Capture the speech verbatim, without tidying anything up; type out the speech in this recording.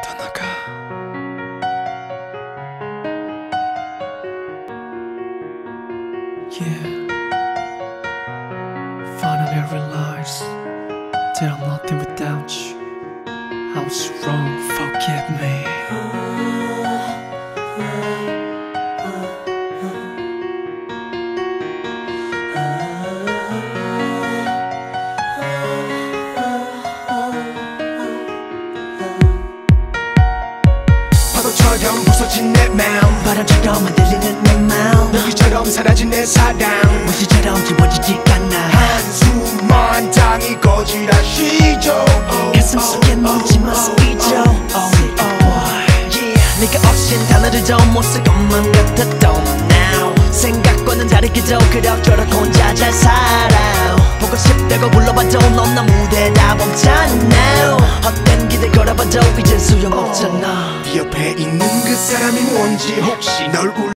떠나가. Yeah, finally I realized that I'm nothing without you. I was wrong, forgive me. 파도처럼 부서진 내 마음, 바람처럼 흔들리는 내 마음, 너희처럼 사라진 내 사랑, 무시처럼 지워지지 않아. 한숨만 당이 거지라시죠. 가슴 속에 묻지마 스피죠. 네가 없인 단어를 좀못쓸 것만 같았던 now. 생각과는 다르게도 그럭저럭 혼자 잘 살아. 보고 싶다고 불러봐도 넌 나 무대다 멈잖아. 헛된 기대 걸어봐도 이젠 소용없잖아. 네 옆에 있는 그 사람이 뭔지 혹시 널